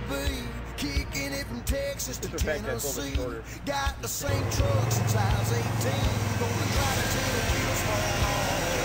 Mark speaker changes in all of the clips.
Speaker 1: be. Kicking it from Texas to Tennessee. Got the same truck since I was 18. Gonna try to take the wheels fall off.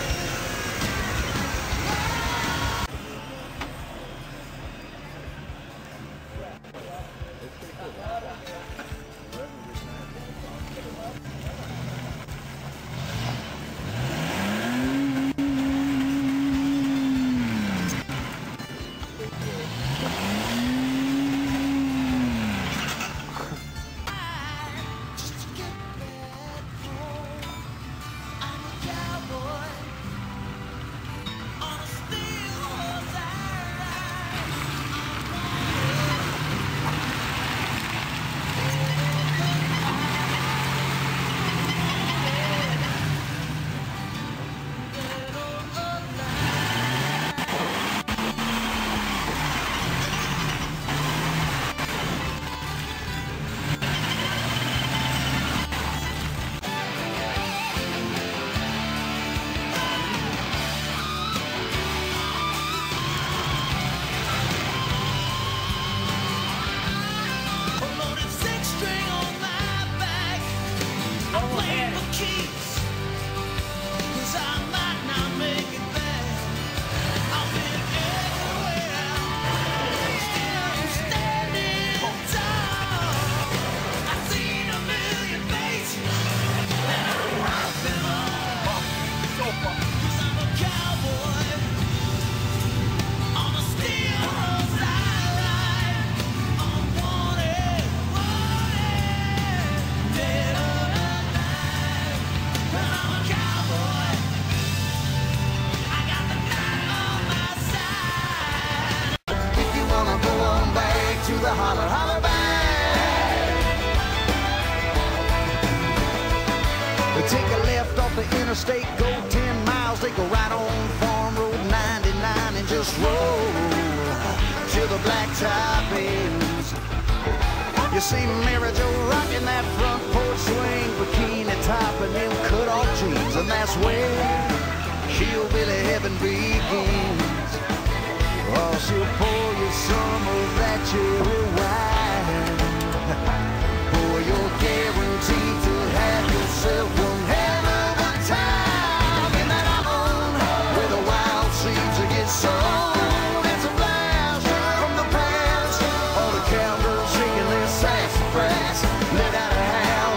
Speaker 1: Holler, holler back. We take a left off the interstate, go 10 miles, take a right on Farm Road 99 and just roll till the blacktop ends. You see Mary Jo rocking that front porch swing, bikini top and them cut-off jeans, and that's where hillbilly heaven begins. Oh, she'll pour you some of that cherry wine. Boy, you're guaranteed to have yourself one hell of a time in that island where the wild seeds get sown. It's a blast from the past. All the cowgirls shaking their sassafras, let out a howl.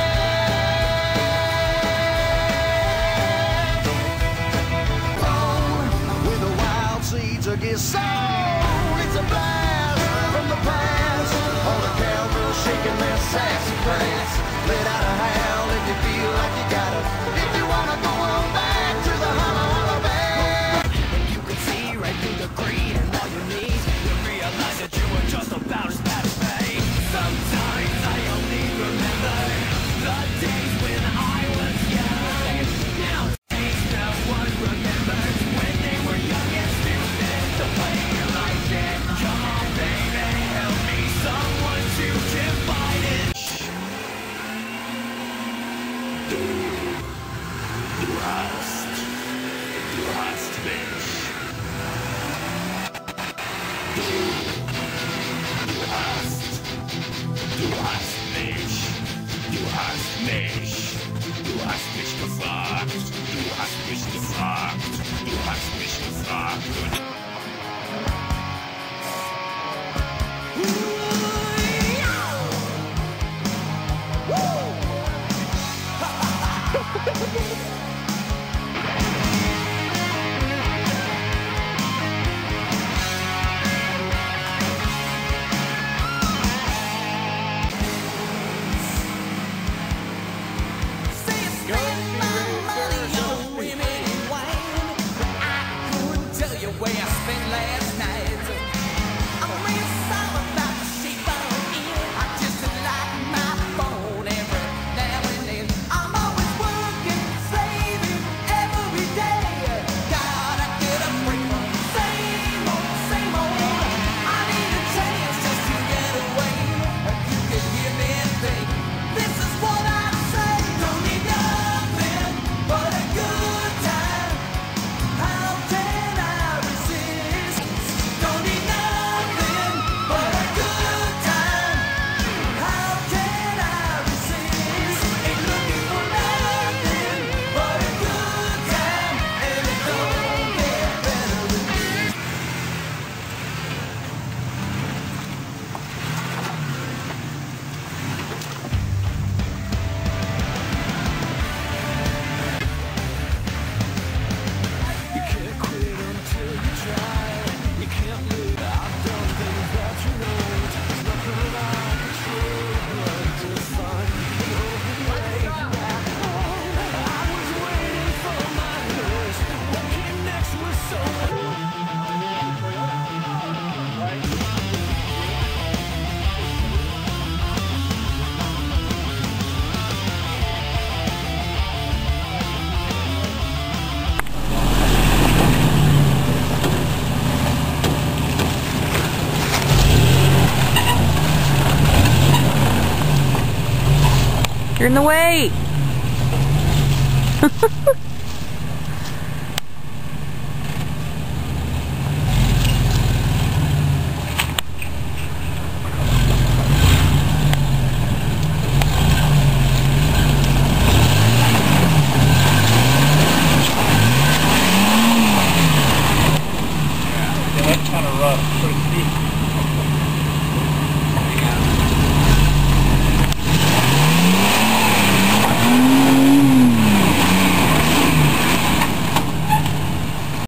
Speaker 1: Where the wild seeds get sown. It's a blast from the past. All the cowgirls shaking their sassafras, let out a howl if you feel like you gotta. If you wanna go on back to the holler, holler back.
Speaker 2: And you can see right through the greed and all your needs. You realize that you were just about as bad as me. Sometimes I only remember the days when I was young. Nowadays no one remembers when they were young and stupid. The way you like it. Come on, baby, help me, someone to divide it. Du hast mich. Du hast mich gefragt.
Speaker 1: Way I
Speaker 3: You're in the way.